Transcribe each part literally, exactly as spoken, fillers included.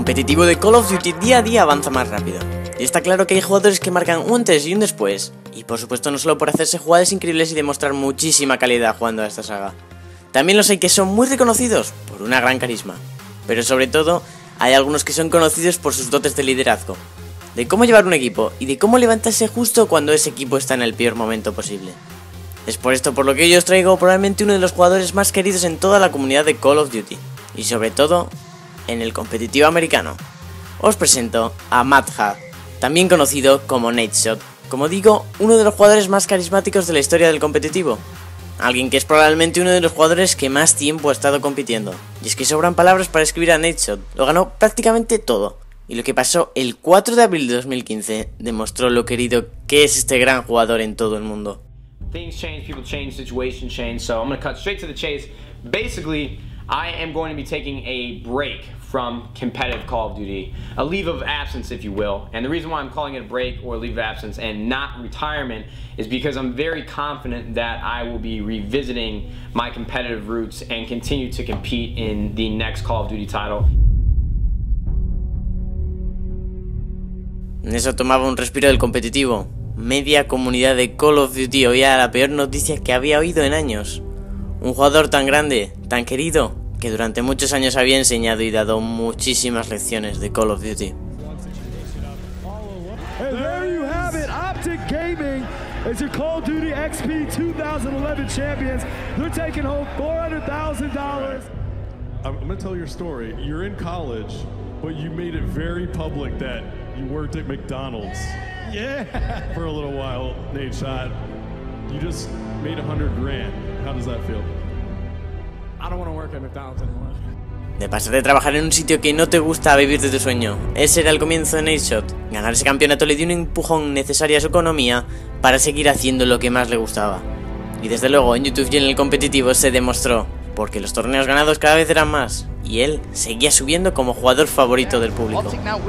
competitivo de Call of Duty día a día avanza más rápido, y está claro que hay jugadores que marcan un antes y un después, y por supuesto no solo por hacerse jugadas increíbles y demostrar muchísima calidad jugando a esta saga. También los hay que son muy reconocidos por una gran carisma, pero sobre todo hay algunos que son conocidos por sus dotes de liderazgo, de cómo llevar un equipo y de cómo levantarse justo cuando ese equipo está en el peor momento posible. Es por esto por lo que yo os traigo probablemente uno de los jugadores más queridos en toda la comunidad de Call of Duty, y sobre todo en el competitivo americano. Os presento a Matt Huff, también conocido como Nadeshot, como digo, uno de los jugadores más carismáticos de la historia del competitivo. Alguien que es probablemente uno de los jugadores que más tiempo ha estado compitiendo. Y es que sobran palabras para escribir a Nadeshot, lo ganó prácticamente todo. Y lo que pasó el cuatro de abril de dos mil quince demostró lo querido que es este gran jugador en todo el mundo. Things change, people change, situations change, so I'm going to cut straight to the chase. Basically, I am going to be taking a break from competitive Call of Duty, a leave of absence if you will, and the reason why I'm calling it a break or a leave of absence and not retirement is because I'm very confident that I will be revisiting my competitive roots and continue to compete in the next Call of Duty title. Eso tomaba un respiro del competitivo. Media comunidad de Call of Duty oía la peor noticia que había oído en años. Un jugador tan grande, tan querido, que durante muchos años había enseñado y dado muchísimas lecciones de Call of Duty. And there you have it, Optic Gaming is your Call of Duty X P twenty eleven champions. They're taking home four hundred thousand dollars. I'm going to tell your story. You're in college, but you made it very public that you worked at McDonald's. Yeah. For a little while, Nadeshot. You just made a hundred grand. How does that feel? I don't want to work at McDonald's anymore. De pasar de trabajar en un sitio que no te gusta a vivir de tu sueño. Ese era el comienzo de Nadeshot. Ganar ese campeonato le dio un empujón necesario a su economía para seguir haciendo lo que más le gustaba. Y desde luego en YouTube y en el competitivo se demostró, porque los torneos ganados cada vez eran más, y él seguía subiendo como jugador favorito del público.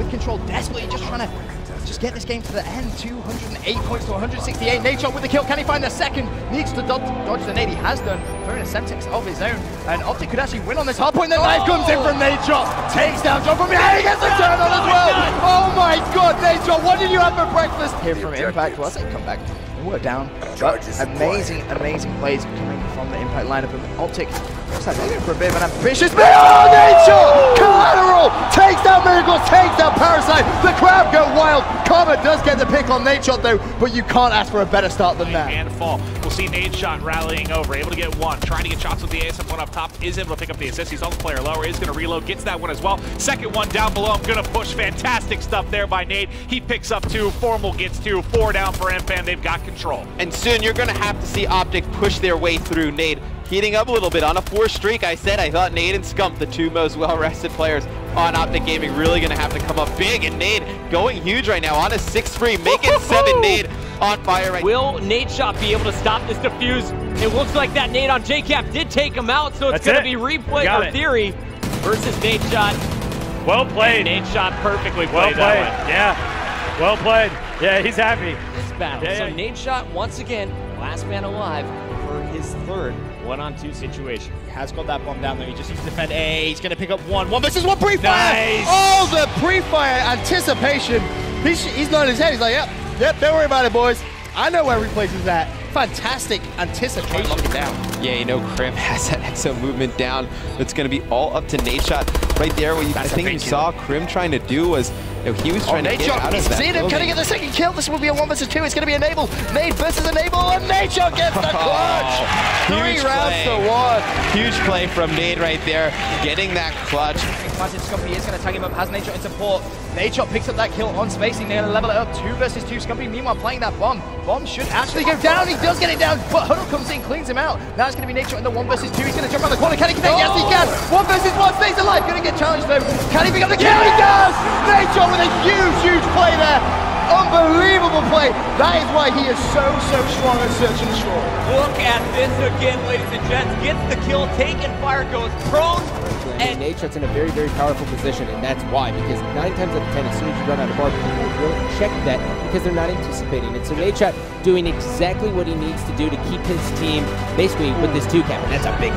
Just get this game to the end. two hundred eight points to one hundred sixty-eight. Nadeshot with the kill. Can he find the second? Needs to dodge, dodge the nade. He has done. Throwing a Semtex of his own. And Optic could actually win on this hard point. The knife comes in from Nadeshot. Takes down John from behind. He gets the turn on as well. Oh my god, Nadeshot, what did you have for breakfast? Here from Impact. Well, that's a comeback. We're down. But amazing, amazing plays coming from the Impact lineup. And Optic looks like they're going for a bit of an ambitious bit. Oh, Nadeshot! Collateral! Takes down Miracles, takes down Parasite. The crowd go wild. Karma does get the pick on Nadeshot though, but you can't ask for a better start than that. And fall. We'll see Nadeshot rallying over, able to get one, trying to get shots with the A S M one up top, is able to pick up the assist. He's on the player lower, is going to reload, gets that one as well. Second one down below, I'm going to push. Fantastic stuff there by Nade. He picks up two, Formal gets two, four down for M FAM. They've got control. And soon you're going to have to see Optic push their way through. Nade heating up a little bit on a four streak. I said I thought Nade and Scump, the two most well-rested players on Optic Gaming, really going to have to come up big. And Nade going huge right now on a six three, making seven. Nade on fire right now. Will Nadeshot be able to stop this defuse? It looks like that nade on J CAP did take him out, so it's going to be replay or theory versus Nadeshot. Well played. And Nadeshot perfectly played, well played. that one. Yeah, well played. Yeah, he's happy. This battle. Yeah, so yeah. Nadeshot once again, last man alive for his third one-on-two situation. He has got that bomb down there. He just needs to defend A. He's going to pick up one. One versus one pre-fire. Nice. Oh, the pre-fire anticipation. He's, he's nodding his head. He's like, yep, yep, don't worry about it, boys. I know where replays is at. Fantastic anticipation. Down. Yeah, you know, Crim has that Exo movement down. It's going to be all up to Nadeshot right there. What you, I think you saw Crim trying to do was, you know, he was trying oh, to get out he's of that seen him. Can he get the second kill? This will be a one versus two. It's going to be Enable. Nade versus Enable, and Nadeshot gets the clutch. Three Huge rounds play. to one. Huge play from Nade right there, getting that clutch. Imagine Scumpy is going to tag him up, has Nadeshot in support. Nadeshot picks up that kill on spacing. They're going to level it up. Two versus two. Scumpy, meanwhile, playing that bomb. Bomb should actually go down. He does get it down, but Huddle comes in, cleans him out. Now it's going to be Nadeshot in the one versus two. He's going to jump around the corner. Can he connect? Oh. Yes, he can. One versus one. Stays alive. Going to get challenged, though. Can he pick up the kill? He does! Nadeshot with a huge, huge play there. Unbelievable play. That is why he is so, so strong at Search and Destroy. Look at this again, ladies and gents. Gets the kill, taken fire, goes prone. And Nadeshot's in a very, very powerful position, and that's why, because nine times out of ten, as soon as you run out of bar, people will check that because they're not anticipating it. So Nadeshot doing exactly what he needs to do to keep his team basically with this two cap, and that's a big battle.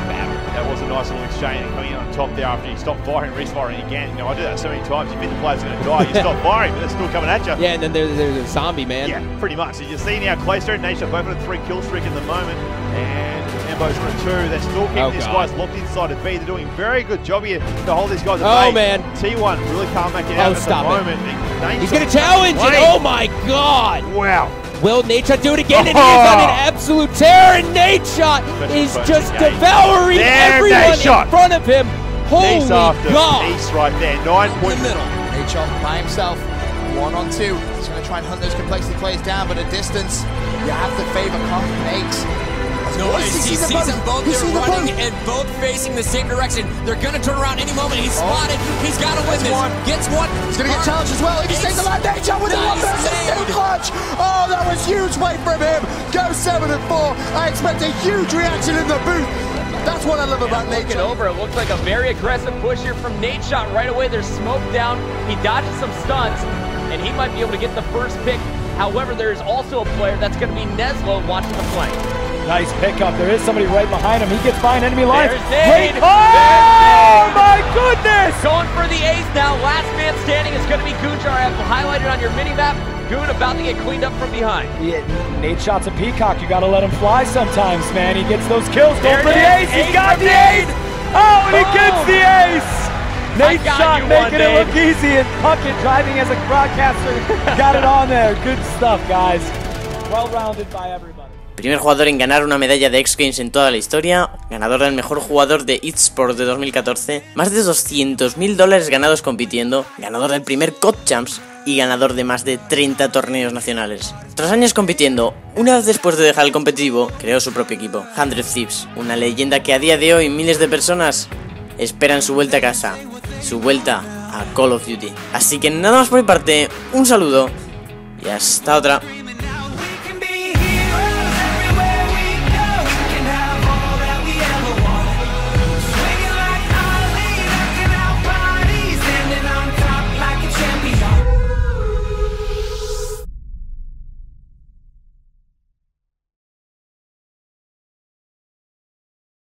That was a nice little exchange coming in on top there after you stop firing, refiring again. You know, I do that so many times. You think the player's going to die, you stop firing, but they're still coming at you. Yeah, and then there's, there's a zombie, man. Yeah, pretty much. So you're seeing now Clayster and Nation both on a three kill streak in the moment, and Embo's on a two. They're still keeping Oh, these God. guys locked inside of B. They're doing a very good job here to hold these guys at Oh, bay. man. T one really can't make it Oh, out at stop the it. moment. Nate He's Shot going to challenge it. away. Oh, my God. Wow. Will Nadeshot do it again? And he is on an absolute tear. And Nadeshot is just game. devouring There, everyone Nadeshot. in front of him. Holy Ace after God. ace right there. Nine In point the middle. Nate by himself. One on two. He's going to try and hunt those complexity players down, but at distance, you have to favor Nate. No, he, he sees them both. They're running and both facing the same direction. They're going to turn around any moment. He's spotted. He's got to win this. One. Gets one. He's going to get challenged as well. He can take the land. Nate with the one versus two clutch. Oh, that was huge weight from him. Go seven and four. I expect a huge reaction in the booth. That's what I love about Nate. Looking over, it looks like a very aggressive push here from Nadeshot. Right away, there's smoke down. He dodges some stunts, and he might be able to get the first pick. However, there's also a player that's going to be Neslo watching the flank. Nice pickup. There is somebody right behind him. He gets behind enemy lines. There's Nade. Great- Oh, my goodness! Going for the ace now. Last man standing is going to be Goonjar. I have highlighted on your mini-map. Goon about to get cleaned up from behind. Yeah, Nadeshot's a peacock. You got to let him fly sometimes, man. He gets those kills. Going There for it the is. ace. He's Ace got from the Nade. ace. Oh, and he gets Boom. the ace. I got Nadeshot you making one, it look Nade. easy, and Puckett driving as a broadcaster got it on there. Good stuff, guys. Well-rounded by everybody. Primer jugador en ganar una medalla de X Games en toda la historia, ganador del mejor jugador de eSports de dos mil catorce, más de doscientos mil dólares ganados compitiendo, ganador del primer C O D Champs y ganador de más de treinta torneos nacionales. Tras años compitiendo, una vez después de dejar el competitivo, creó su propio equipo, Hundred Thieves, una leyenda que a día de hoy miles de personas esperan su vuelta a casa, su vuelta a Call of Duty. Así que nada más por mi parte, un saludo y hasta otra.